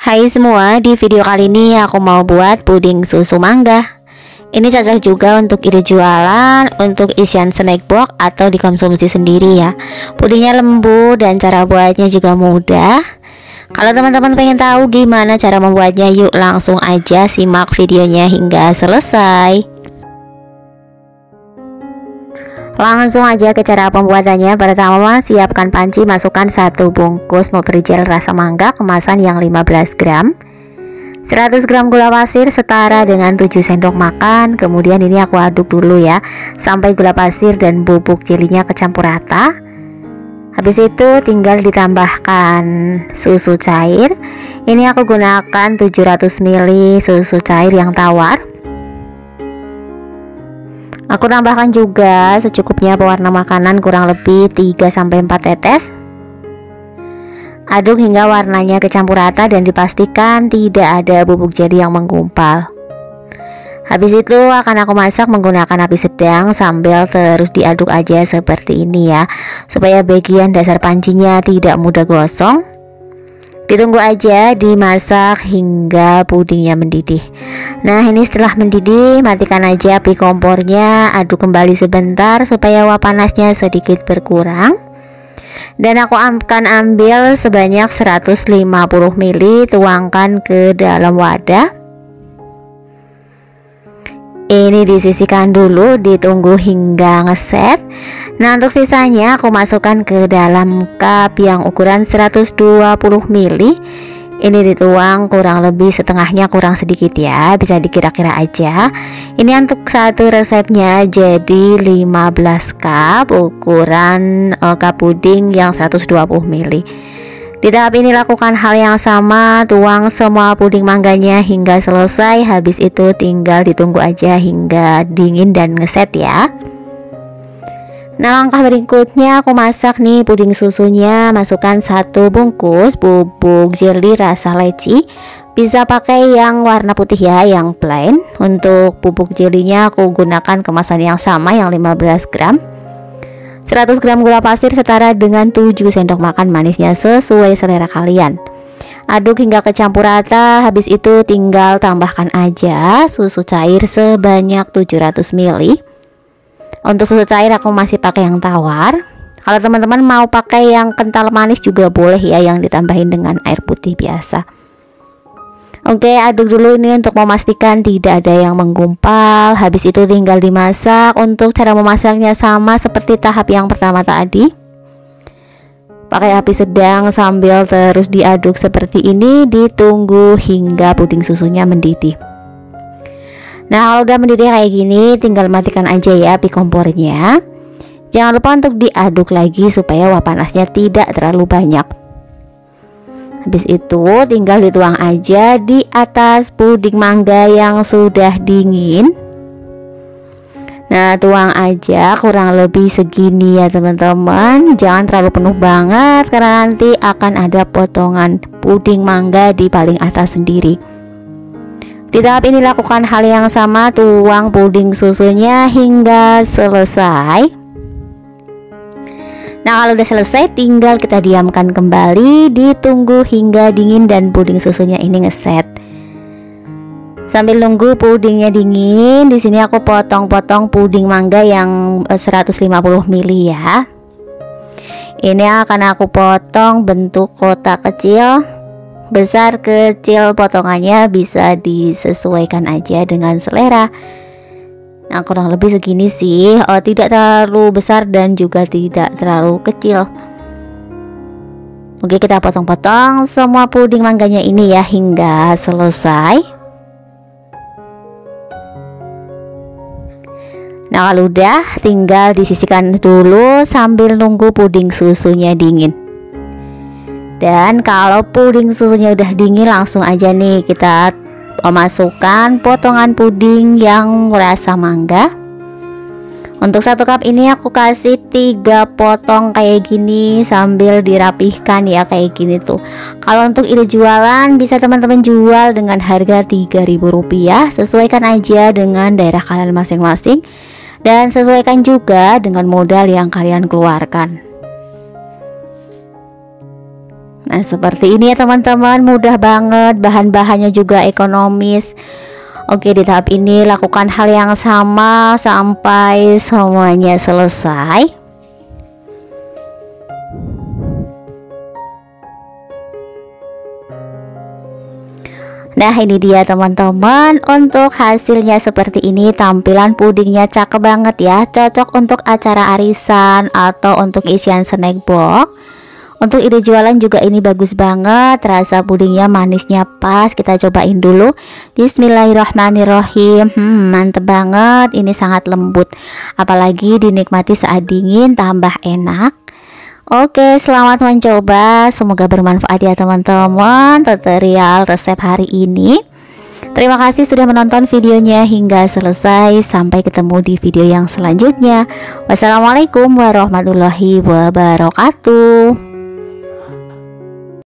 Hai semua, di video kali ini aku mau buat puding susu mangga. Ini cocok juga untuk ide jualan, untuk isian snack box atau dikonsumsi sendiri ya. Pudingnya lembut dan cara buatnya juga mudah. Kalau teman-teman pengen tahu gimana cara membuatnya, yuk langsung aja simak videonya hingga selesai. Langsung aja ke cara pembuatannya. Pertama, siapkan panci, masukkan 1 bungkus Nutrijel rasa mangga kemasan yang 15 gram, 100 gram gula pasir setara dengan 7 sendok makan. Kemudian ini aku aduk dulu ya, sampai gula pasir dan bubuk jelinya kecampur rata. Habis itu tinggal ditambahkan susu cair. Ini aku gunakan 700 ml susu cair yang tawar. Aku tambahkan juga secukupnya pewarna makanan, kurang lebih 3-4 tetes. Aduk hingga warnanya kecampur rata dan dipastikan tidak ada bubuk jeli yang menggumpal. Habis itu akan aku masak menggunakan api sedang sambil terus diaduk aja seperti ini ya, supaya bagian dasar pancinya tidak mudah gosong. Ditunggu aja, dimasak hingga pudingnya mendidih. Nah, ini setelah mendidih, matikan aja api kompornya, aduk kembali sebentar supaya uap panasnya sedikit berkurang. Dan aku akan ambil sebanyak 150 ml, tuangkan ke dalam wadah. Ini disisihkan dulu, ditunggu hingga ngeset. Nah, untuk sisanya aku masukkan ke dalam cup yang ukuran 120 ml. Ini dituang kurang lebih setengahnya, kurang sedikit ya, bisa dikira-kira aja. Ini untuk satu resepnya jadi 15 cup ukuran cup puding yang 120 ml. Di tahap ini lakukan hal yang sama, tuang semua puding mangganya hingga selesai. Habis itu tinggal ditunggu aja hingga dingin dan ngeset ya. Nah, langkah berikutnya aku masak nih puding susunya. Masukkan 1 bungkus bubuk jeli rasa leci. Bisa pakai yang warna putih ya, yang plain. Untuk bubuk jelinya aku gunakan kemasan yang sama, yang 15 gram. 100 gram gula pasir setara dengan 7 sendok makan manisnya sesuai selera kalian. Aduk hingga kecampur rata. Habis itu tinggal tambahkan aja susu cair sebanyak 700 ml. Untuk susu cair aku masih pakai yang tawar. Kalau teman-teman mau pakai yang kental manis juga boleh ya, yang ditambahin dengan air putih biasa. Oke, aduk dulu ini untuk memastikan tidak ada yang menggumpal. Habis itu tinggal dimasak. Untuk cara memasaknya sama seperti tahap yang pertama tadi. Pakai api sedang sambil terus diaduk seperti ini, ditunggu hingga puding susunya mendidih. Nah, kalau udah mendidih kayak gini, tinggal matikan aja ya api kompornya. Jangan lupa untuk diaduk lagi supaya uap panasnya tidak terlalu banyak. Habis itu tinggal dituang aja di atas puding mangga yang sudah dingin. Nah, tuang aja kurang lebih segini ya teman-teman. Jangan terlalu penuh banget karena nanti akan ada potongan puding mangga di paling atas sendiri. Di tahap ini lakukan hal yang sama, tuang puding susunya hingga selesai. Nah, kalau udah selesai tinggal kita diamkan kembali, ditunggu hingga dingin dan puding susunya ini ngeset. Sambil nunggu pudingnya dingin, di sini aku potong-potong puding mangga yang 150 ml ya. Ini akan aku potong bentuk kotak kecil. Besar kecil potongannya bisa disesuaikan aja dengan selera. Nah, kurang lebih segini sih, tidak terlalu besar dan juga tidak terlalu kecil. Oke, kita potong-potong semua puding mangganya ini ya hingga selesai. Nah, kalau udah tinggal disisihkan dulu sambil nunggu puding susunya dingin. Dan kalau puding susunya udah dingin, langsung aja nih kita masukkan potongan puding yang rasa mangga. Untuk 1 cup ini aku kasih 3 potong kayak gini sambil dirapihkan ya, kayak gini tuh. Kalau untuk ide jualan bisa teman-teman jual dengan harga Rp3.000. Sesuaikan aja dengan daerah kalian masing-masing dan sesuaikan juga dengan modal yang kalian keluarkan. Nah, seperti ini ya teman-teman, mudah banget, bahan-bahannya juga ekonomis. Oke, di tahap ini lakukan hal yang sama sampai semuanya selesai. Nah, ini dia teman-teman, untuk hasilnya seperti ini. Tampilan pudingnya cakep banget ya, cocok untuk acara arisan atau untuk isian snack box. Untuk ide jualan juga ini bagus banget, rasa pudingnya manisnya pas. Kita cobain dulu. Bismillahirrahmanirrahim. Mantep banget, ini sangat lembut, apalagi dinikmati saat dingin tambah enak. Oke, selamat mencoba, semoga bermanfaat ya teman-teman tutorial resep hari ini. Terima kasih sudah menonton videonya hingga selesai. Sampai ketemu di video yang selanjutnya. Wassalamualaikum warahmatullahi wabarakatuh.